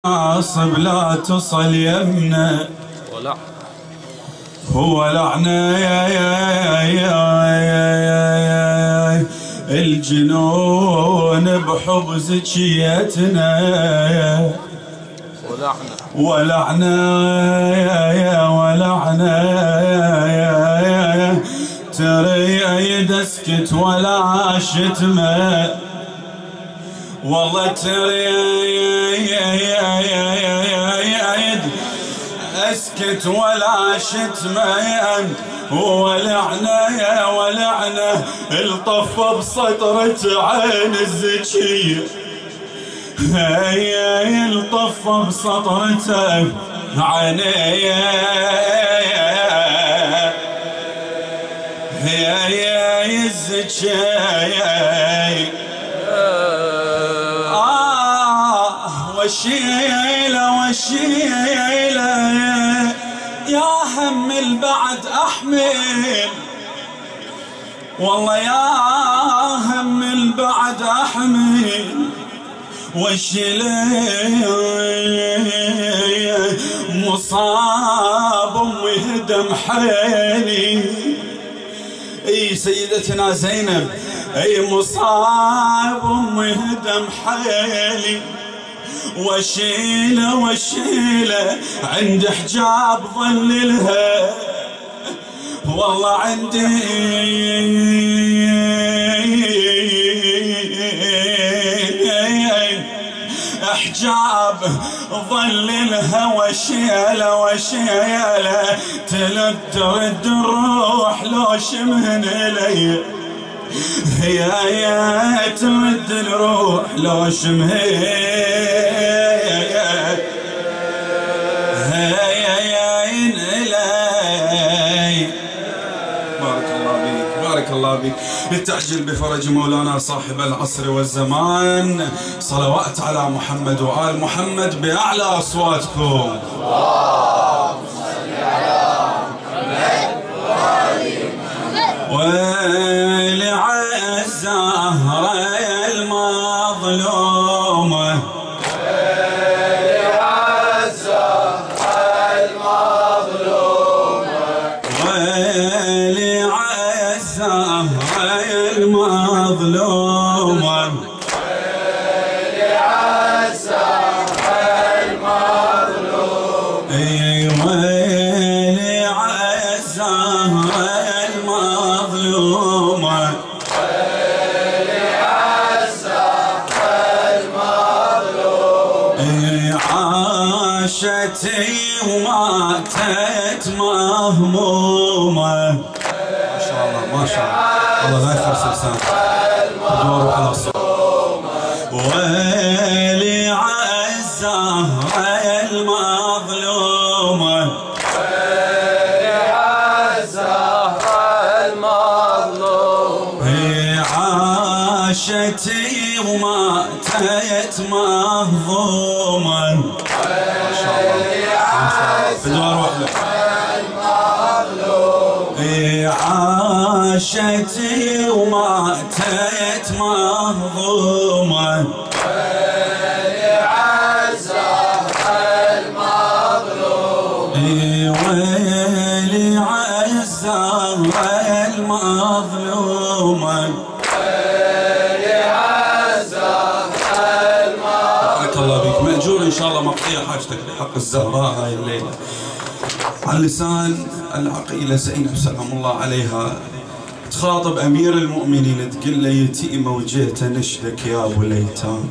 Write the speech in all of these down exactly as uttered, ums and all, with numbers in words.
عاصب لا تصل يمنا ولع هو لعنة يا يا يا يا الجنون بحب زكيتنا ولعنة ولعنة يا يا ولعنة يا يا ترى يد اسكت ولا شتمه والله ترى يا يا يا يا يد اسكت ولا شتمه ولعنة يا ولعنة الطف بسطرة عين الزكية هيا الطف بسطرة عيني يا يا الزكية آه وشيلة وشيلة يا هم البعد أحمل والله يا هم البعد أحمل وشيلة مصاب وهدم حيلي اي سيدتنا زينب اي مصاب وهدم حيلي وشيله وشيله عند حجاب ظللها والله عندي حجاب ظللها وشيله وشيله تلد ترد الروح لو شمهن الي يا يا ترد الروح لو شمهن يا يا إلي بارك الله بك بارك الله بك لتعجل بفرج مولانا صاحب العصر والزمان صلوات على محمد وآل محمد بأعلى أصواتكم اللهم صل على محمد وآل محمد ولعزهرة المظلومة المظلومة ولعزها المظلومة اي ولعزها المظلومة ولعزها المظلومة اي عاشت وماتت مهمومة ما شاء الله ما شاء الله الله لا يخرس لسانك تدور على الصوت ولعزها المظلومة ولعزها المظلومة هي عاشت وماتت مهضومة ما شاء الله تدور واحدة عاشت وماتت مهضومة ولعزها المظلومة ولعزها المظلومة ولعزها المظلومة بارك الله بك مأجور إن شاء الله مقضية حاجتك بحق الزهراء هاي الليلة على لسان العقيلة زينب سلام الله عليها تخاطب أمير المؤمنين تقول له يتيمة وجيت نشدك يا أبو ليتام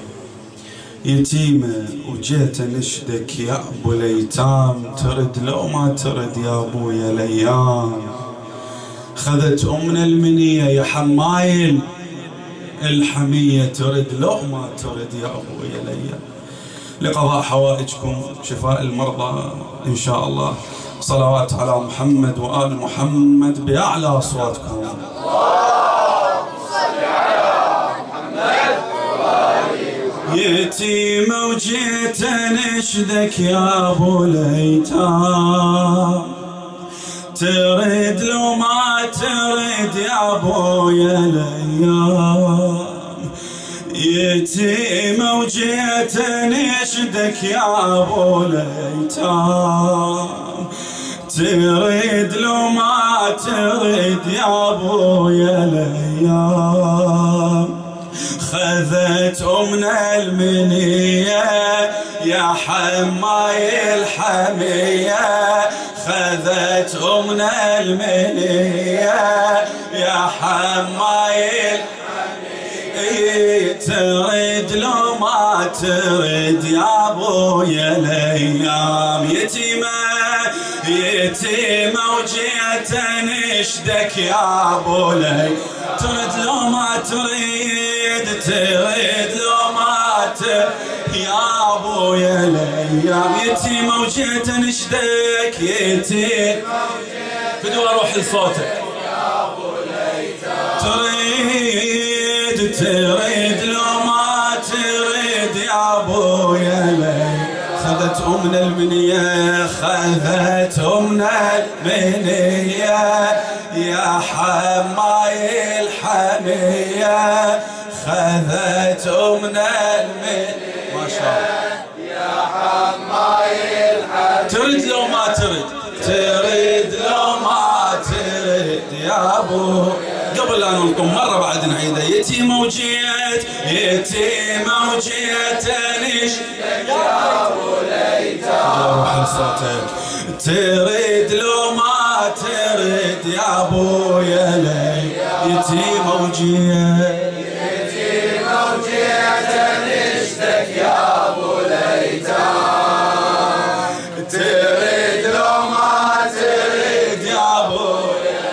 يتيمة وجيت نشدك يا أبو ليتام ترد لو ما ترد يا أبويا الأيام خذت أمنا المنية يا حمايل الحمية ترد لو ما ترد يا أبويا الأيام لقضاء حوائجكم شفاء المرضى إن شاء الله صلوات على محمد وآل محمد بأعلى أصواتكم اللهم صل على محمد وآل محمد يتيمة وجيت نشدك يا أبو ليتام ترد لو ما ترد يا أبويا الأيام يتيمة وجيت انشدك يا ابو الايتام، تريد لو ما تريد يا ابويا الايام، خذت امنا المنيه يا حماي الحميه، خذت امنا المنيه يا حماي الحميه، تريد لو ما تريد يا ابويا الايام، يتيمه يتيمه وجيت انشدك يا ابو لي، تريد لو ما تريد تريد لو ما تريد يا ابويا الايام، يتيمه وجيت انشدك يتيمه فدوى اروح لصوتك يا ابو الايتام، تريد تريد لو ما تريد يا ابويا الايام، خذت امنا المنيه خذت امنا المنيه يا حماي الحميه، خذت امنا المنيه ما شاء الله يا حماي الحميه، تريد لو ما تريد تريد لو ما تريد يا ابو، قبل لا ننقم مره بعد نعيده، يتيمه وجيت يتيمه وجيت انشدك يا ابو الايتام، روح لصوتك، تريد لو ما تريد يا ابويا الايتام، يتيمه وجيت يتيمه وجيت انشدك يا ابو الايتام، تريد لو ما تريد يا ابويا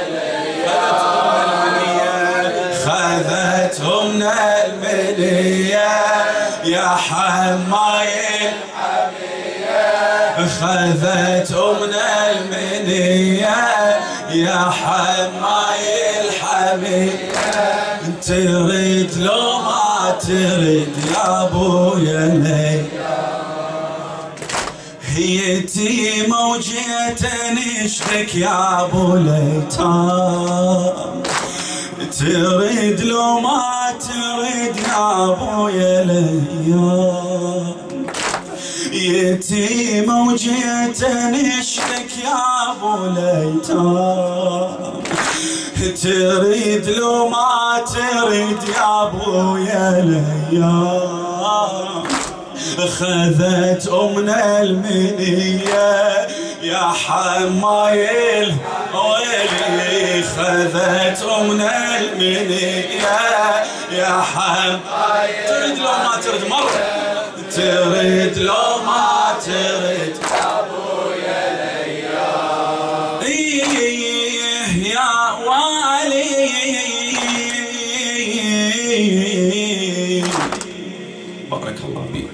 الايتام، خذت امنا المنيه يا حماي الحميه، خذت امنا المنيه يا حماي الحميه، تريد لو ما تريد يا ابويا الايتام، يتيمه وجيت انشدك يا ابو الايتام، تريد لو ما تريد يا ابويا الايام، يتيمه وجيت انشدك يا ابو الايتام، تريد لو ما تريد يا ابويا الايام، خذت امنا المنيه يا حماي الويلي، خذت امنا المنيه يا حماي، تريد لو ما تريد مره تريد لو ما تريد يا ابويا الايام، يا والي بارك الله بيك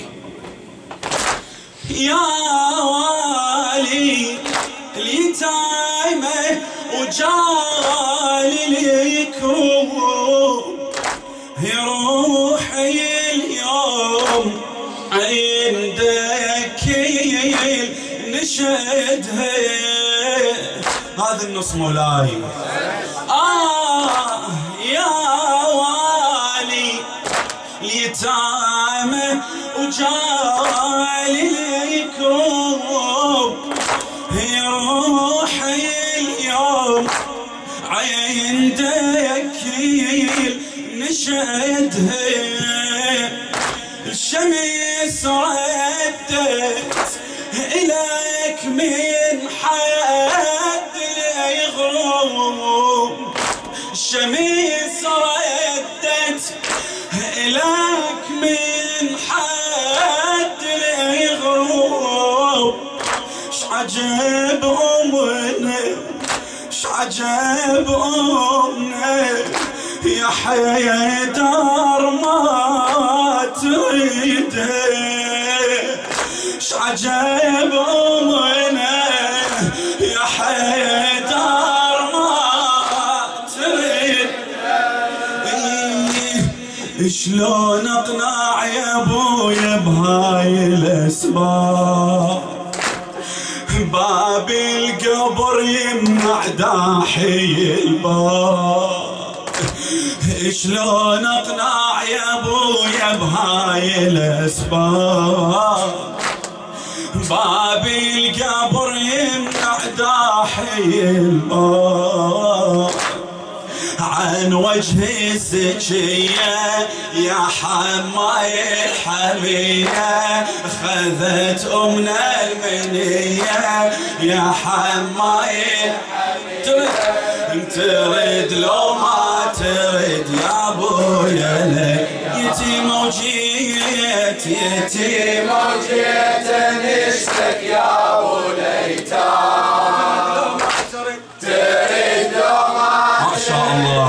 يا والي، اليتامى وجالي الكروب، روحي اليوم عندك نشهدها، هذا النص مولاي، آه يا والي اليتامى وجالي الكروب، روحي اليوم عندك نشهدها، الشمس ردت إليك من حد يغرب، الشمس ردت إليك من حد يغرب، شعجب أمنا شعجب أمنا يا حيدر ما تريده، شعجب أمنا يا حيدر ما تريد، شلون اقنع يا ابويا بهاي الاسباب، باب القبر يمنع داحي الباب، شلون اقنع يا ابويا بهاي الاسباب؟ بابي القبر يمنع داحي الباب عن وجه الزكية يا حماي الحمية، خذت أمنا المنية يا حماي الحمية. ترد لو ما ترد يا ابويا لك يتيم وجيت يتيم وجيت نشتك يا ابو ليتام. ترد لو ما ما شاء الله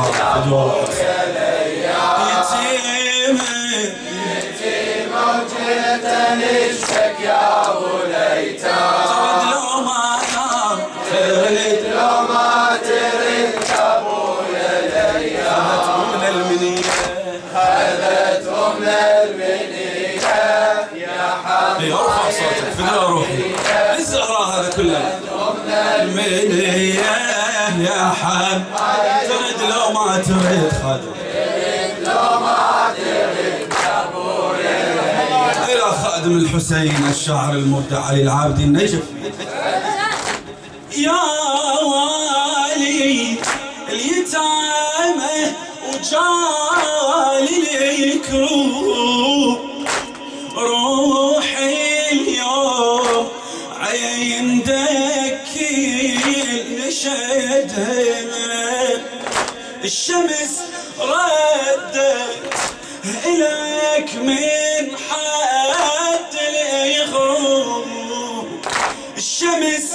يتيم يتيم وجيت نشتك يا ابو ليتام. ترد لو ما ترد لو ما ترد يا ابويا ليتام. خذت أمنا المنية يا حماي. ارفع صوتك فداء روحي الزهراء هذا كله. أمنا المنية يا حماي. ترد لو ما ترد خادم. ترد لو ما ترد يا ابويا. إلى خادم الحسين الشاعر المبدع علي العابدي النجف. يا والي اليتامى وجالي الكروب، روحي اليوم عندك نشدها. الشمس ردت إليك من حد الغروب. الشمس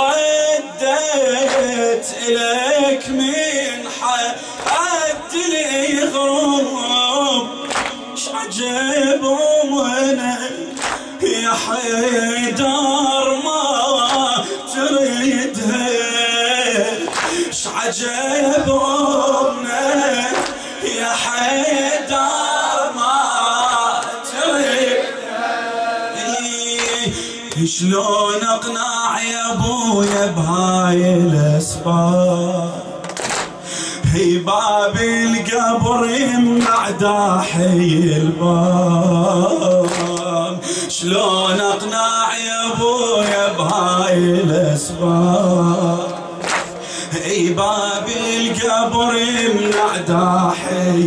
ردت إليك من حد الغروب. شعجب وانا يا حيدر ما تريدها. شعجب وانا يا حيدر ما تريدها. شلون اقنع يا ابويا بهاي الاسباب؟ هي باب القبر يمنع داحي الباب. شلون اقنع يا ابويا بهاي الاسباب؟ هي باب القبر يمنع داحي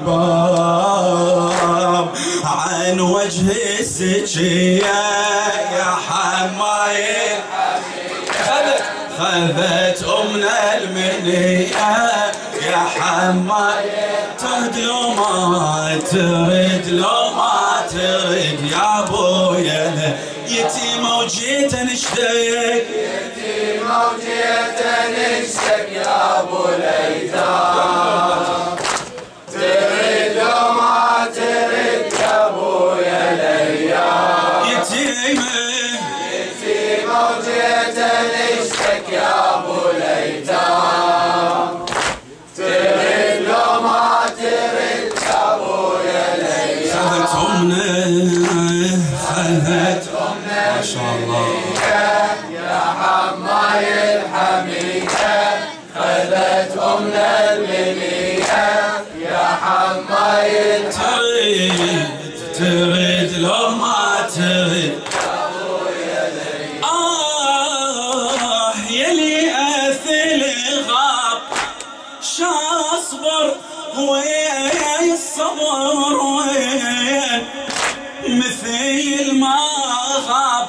الباب عن وجه الزكية يا حماي الحمية. خذت أمنا المنية يا حماي. ترد لو ما ترد لو ما ترد يا ابويا يتيمة وجيت نشتك. يتيمة وجيت نشتك يا ابو ليتام. ترد لو ما ترد يا ابويا ليام. يتيمة يتيمة وجيت نشتك يا ابو ليتام. ترد لو ما ترد يا ابويا ليتام. خذت أمنا خذت أمنا ما شاء الله يا حماي الحمية. خذت أمنا المنية يا حماي الحمية. ترد ترد لو ما ترد يا ابويا ليتام. آه يلي أثل غاب شاصبر وين الصبر وين مثل ما غاب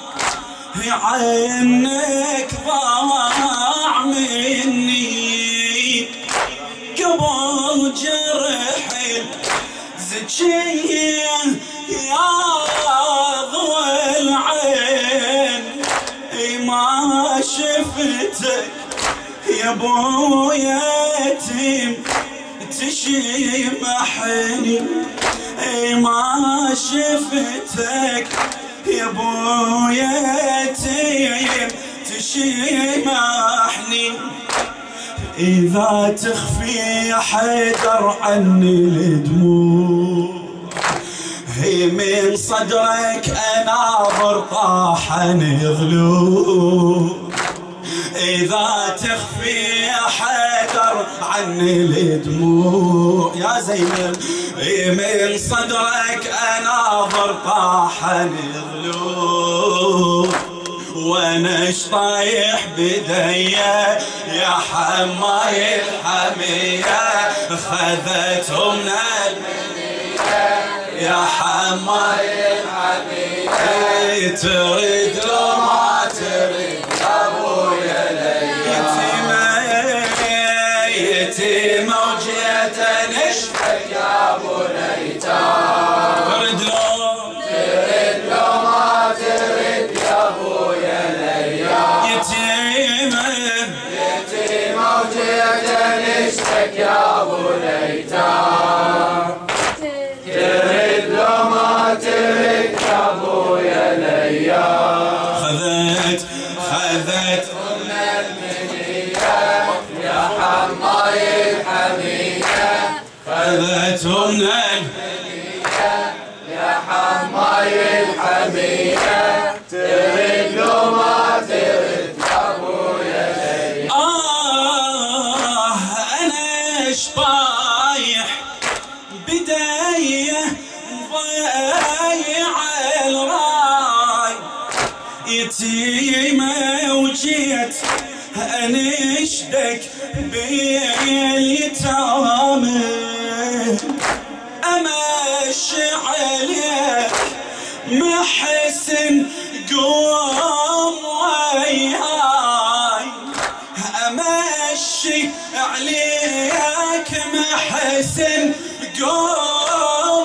عينك ضاع مني قبل جرح الزكية يا ضوى العين. ما شفتك يا ابويا يتيم تشيمحني. ما شفتك يا ابويا يتيم تشيمحني. إذا تخفي يا حيدر عني الدموع هي من صدرك أناظر طاحني ضلوع. إذا تخفي يا حيدر عني الدموع يا زينب، من صدرك اناظر طاحني ضلوع، وانا شطايح بديا يا حماي الحمية، خذتهم من المنية يا حماي الحمية، تريد لو ما تريد يا ابويا ليا، يتيمة يتيمة وجيت نشفك يا ابو ليتام، تريد لو تريد لو ما تريد يا ابويا ليا، يتيمة يتيمة وجيت نشفك يا ابو ليتام، تريد لو ما تريد يا ابويا ليا، خذت خذت من المنية يا حماي الحمية، خذتهم من المنية يا حماي الحمية، تريد لو ما تريد يا ابويا ليا. آه أنا شطايح بداية ضايع الراي، يتيمة وجيت انشدك باليتامى، امشي عليك محسن قوم وياي، امشي عليك محسن قوم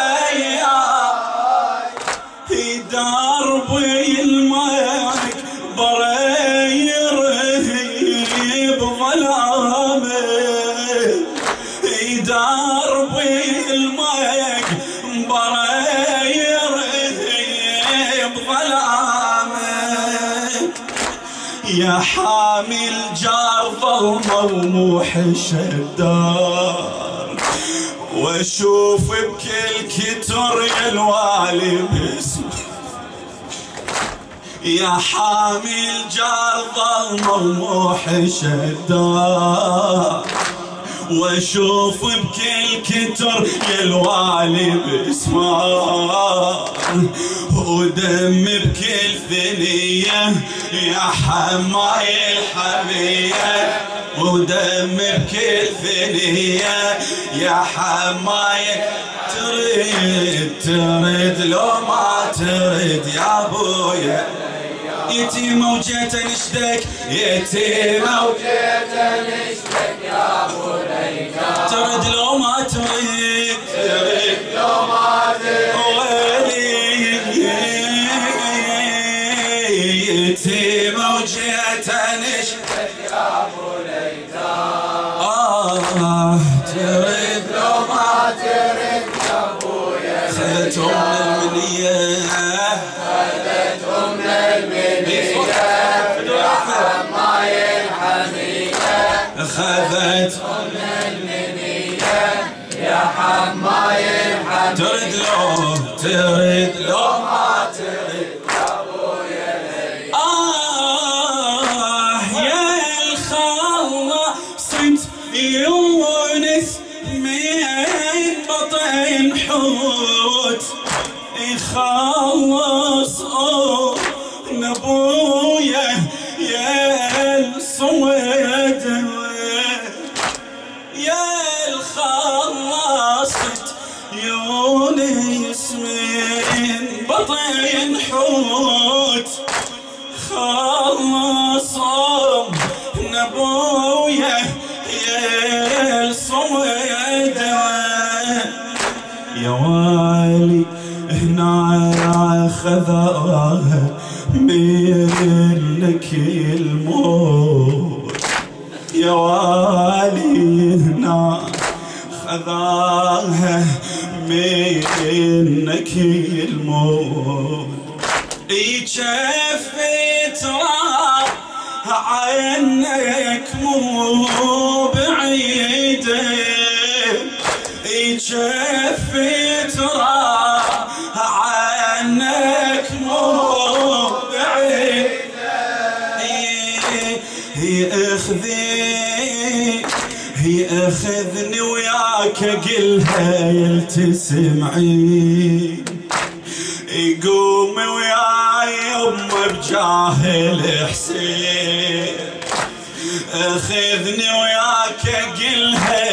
وياي، دربي الماك برير بظلامه، دربي الماك برير بظلامه، يا حامل جار ظلمه وموحش الدار، واشوف بكل كتر يا الوالي باسمه، يا حامل جار ظلمه وموحش الدار، واشوف بكل كتر يا الوالي باسمه، ودم بكل ثنية يا حماي الحمية، ودم بكل ثنية يا حماي، تريد تريد لو ما تريد يا ابويا، يتيمة وجيت نشدك يتيمة وجيت نشدك يا ابو ليتام، تريد لو ما تريد تريد لو ما تريد ويلي، يتيمة وجيت نشدك يا ابو ليتام، آه تريد لو ما تريد يا ابويا، خذتهم من المنية خذتهم من المنية يا حماي الحمية، خذتهم من المنية يا حماي الحمية، تريد لو تريد لو ما تريد يا ابويا ليا. آه يا الخلاص يونس من بطن حوت، يخلص نبويا يا الصويد، يا الخلصت يونس من بطن حوت، خلصهم نبويا يا الصويد، يا والي هنا خذاها منك الموت، يا والي هنا خذاها منك الموت، يجفي ترى عنك مو بعيده، يجفي ترى عنك مو بعيده، هي اخذي هي خذني وياك قلها يلتسمعي يقوم وياي يمه بجاه الحسين خذني وياك قلها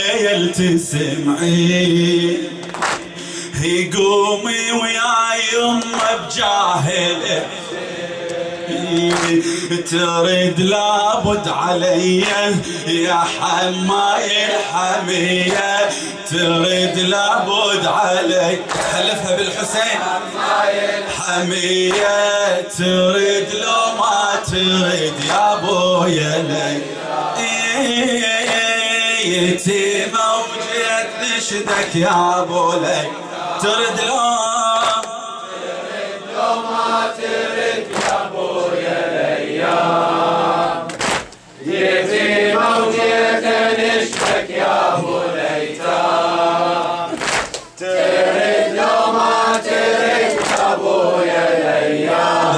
يلتسمعي يقومي وياي يمه بجاه تريد لابد علي يا حماي الحمية تريد لابد علي حلفها بالحسين حمية تريد لو ما تريد يا ابويا لي يتيمة وجيت نشدك يا ابو لي تريد لو تريد لو ما تريد يا ابويا الايام يتيمة وجيت نشدك يا ابو الايتام تريد لو ما تريد يا ابويا الايام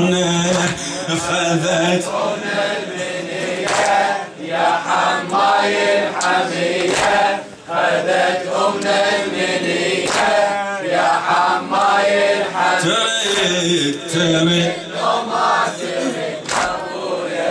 خذت أمنا المنية يا حماي الحمية خذت أمنا المنية يا حماي الحمية تريد تريد لو ما تريد أبويا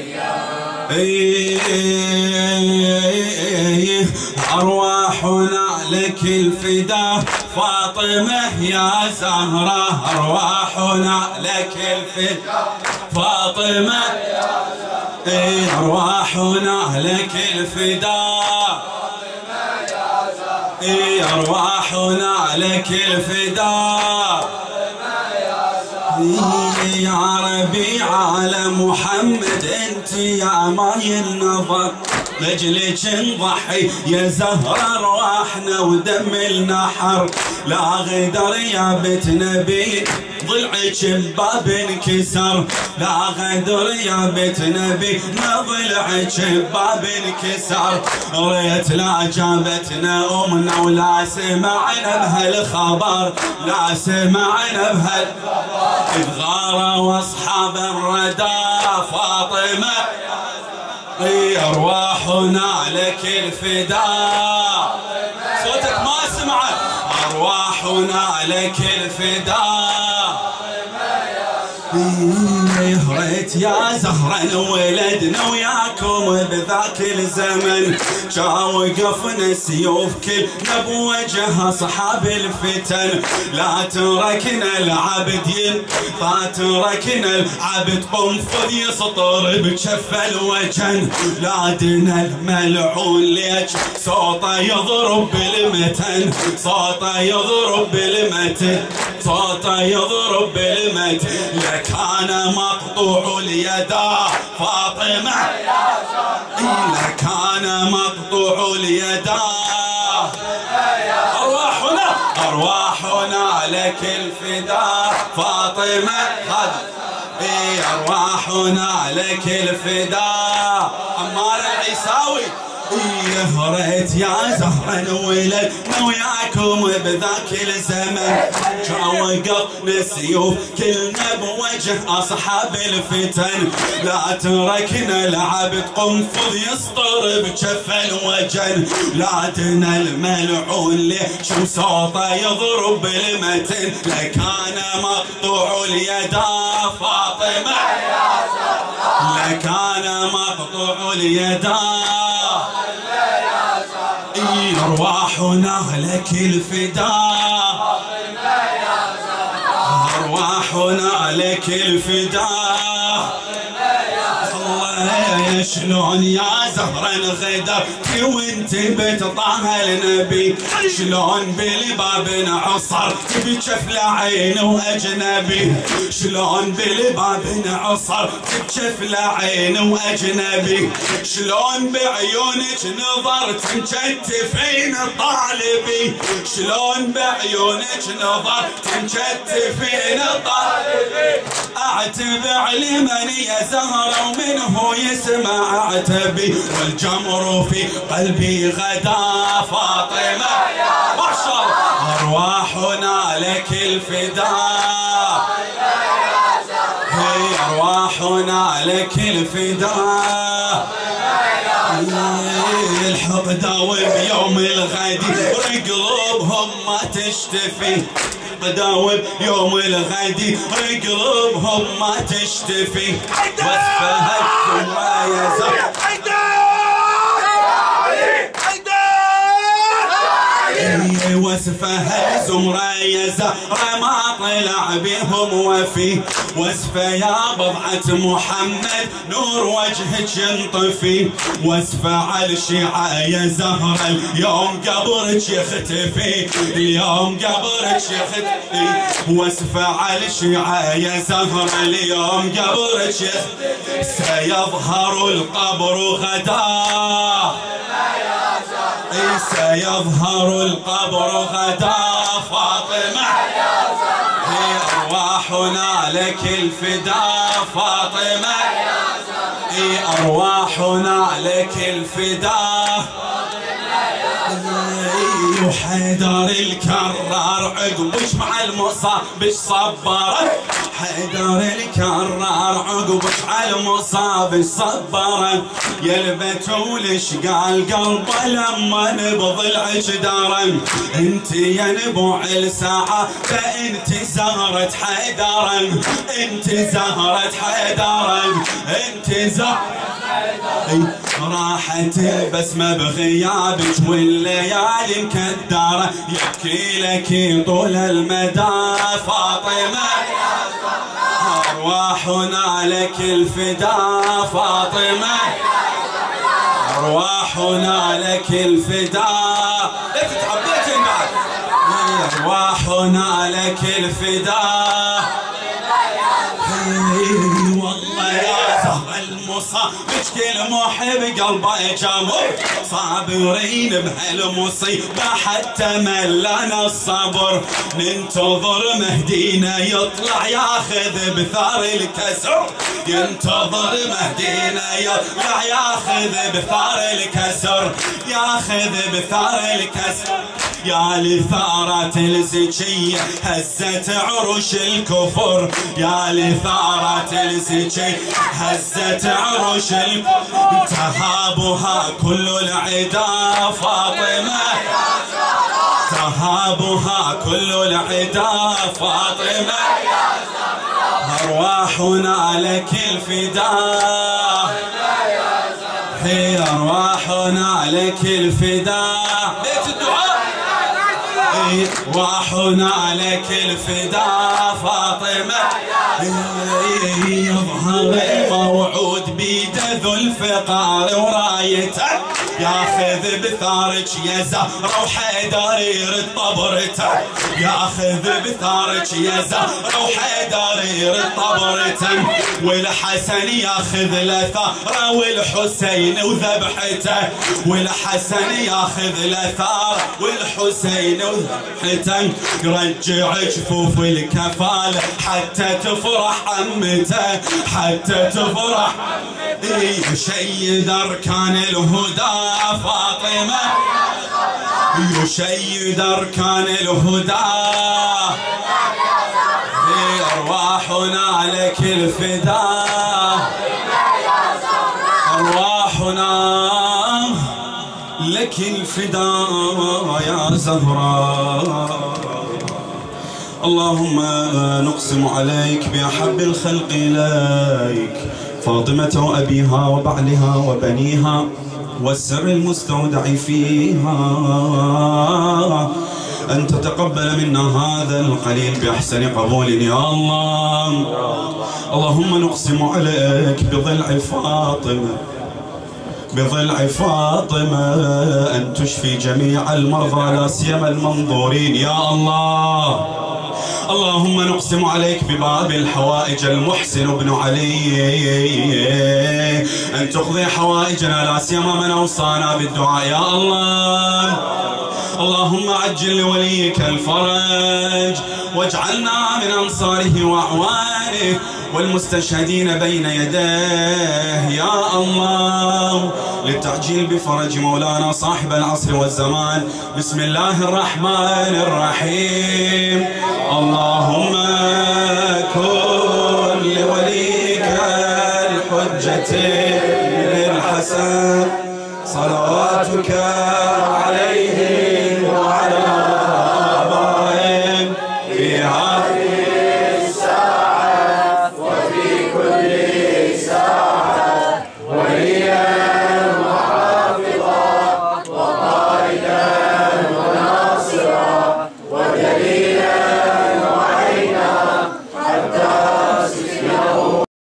الأيام أرواحنا لك الفداء فاطمة يا زهرة أرواحنا لك الفداء فاطمة يا زهرة أرواحنا لك الفداء فاطمة يا زهرة أرواحنا لك الفداء يا ربيع على محمد انت يا ماي النظر لجلك نضحي يا زهرة ارواحنا ودم النحر لا غدر يا بنت نبي ضلعك بباب انكسر لا غدر يا بنت نبي ضلعك بباب انكسر ريت لا جابتنا امنا ولا سمعنا بهالخبر لا سمعنا بهالخبر إذ غاروا أصحاب الردى فاطمة أرواحنا لك الفداء صوتك ما سمعت أرواحنا لك الفداء ريت يا زهرا ولدنا وياكم بذاك الزمن جا وقفنا السيوف كلنا بوجه اصحاب الفتن لا تركنا العبد ين لا تركنا العبد قنفذ يسطر بجف الوجن لادنا الملعون ليش صوته يضرب بالمتن صوته يضرب بالمتن صوته يضرب بالمتن لكان مقطوع اليدا فاطمة لكان مقطوع اليدا أرواحنا أرواحنا لك الفداء فاطمة أرواحنا لك الفداء عمار العيساوي ريت يا زهرا ولدنا وياكم بذاك الزمن جا وقفنا السيوف كلنا بوجه اصحاب الفتن لا تركنا العبد قنفذ يسطر بجف الوجن لادنا الملعون ليش صوته يضرب بالمتن لكان مقطوع اليدا فاطمة لكان مقطوع اليدا أرواحنا لك الفداء أرواحنا لك الفداء الله شلون يا زهرا غدرتي وانت بتطعم النبي شلون بالباب نعصر تبجف لعين واجنبي شلون بالباب نعصر تبجف لعين واجنبي شلون بعيونك نظرت مكتفين طالبي شلون بعيونك نظرت مكتفين طالبي اعتبع لمن يا زهرة ومنه يسمع اعتبي والجمر في قلبي غدا فاطمة ما شاء الله ارواحنا لك الفداء هي ارواحنا لك الفداء الحب قداوم يوم الغدي قلوبهم ما تشتفي قداوم يوم الغدي قلوبهم ما تشتفي وصفها الزمرة وصفها الزمرة يا زهرة ما طلع بهم وفي وصفه يا بضعة محمد نور وجهك ينطفي وصفه على الشيعة يا زهرة اليوم قبرك يختفي اليوم قبرك يختفي وصفه على الشيعة يا زهرة اليوم قبرك يختفي سيظهر القبر غدا سيظهر القبر غدا فاطمة هي أرواحنا لك الفداء فاطمة هي أرواحنا لك الفداء وحيدر الكرار عقبش مع المصاب صبرك حيدر الكرار عقبش على المصاب صبرك يا البتول قال قلبه لما نبض العجدار انت يا نبوع الساعة فانت زهرة حيدر انت زهرة حيدر انت زهرة راحت البسمة بغيابك والليالي مكدرة يبكي لك طول المدى فاطمة أرواحنا لك الفداء فاطمة أرواحنا لك الفداء لا تتعبيت بعد أرواحنا لك الفداء والله يا زهر المصاب كل محب قلبه جمر صابرين بهالمصيبة حتى ملنا الصبر ننتظر مهدينا يطلع ياخذ بثار الكسر ينتظر مهدينا يطلع ياخذ بثار الكسر ياخذ بثار الكسر يا لثارة الزكية هزت عروش الكفر يا لثارة الزكية هزت عروش الكفر تهابها كل العدا فاطمة تهابها كل العدا فاطمة أرواحنا لك الفداء هي أرواحنا لك الفداء بيت الدعاء أرواحنا لك الفداء فاطمة يظهر الموعود بيده ذو الفقار ورايته ياخذ بثارك يا زهرة وحيدر يرد طبرته ياخذ بثارك يا زهرة وحيدر يرد طبرته والحسن ياخذ له ثاره والحسين وذبحته والحسن ياخذ له ثاره والحسين وذبحته يرجع جفوف الكفاله حتى تفرح عمته حتى تفرح يشيد أركان الهدى فاطمة يشيد أركان الهدى أرواحنا لك الفداء أرواحنا لك الفداء يا زهراء اللهم نقسم عليك بأحب الخلق إليك فاطمة وأبيها وبعلها وبنيها والسر المستودع فيها أن تتقبل منا هذا القليل بأحسن قبول يا الله. اللهم نقسم عليك بضلع فاطمة بضلع فاطمة أن تشفي جميع المرضى لا سيما المنظورين يا الله. اللهم نقسم عليك بباب الحوائج المحسن بن علي أن تقضي حوائجنا لا سيما من أوصانا بالدعاء يا الله. اللهم عجل لوليك الفرج واجعلنا من أنصاره وأعوانه والمستشهدين بين يديه يا الله. للتعجيل بفرج مولانا صاحب العصر والزمان بسم الله الرحمن الرحيم. اللهم كن لوليك الحجة الحسن صلواتك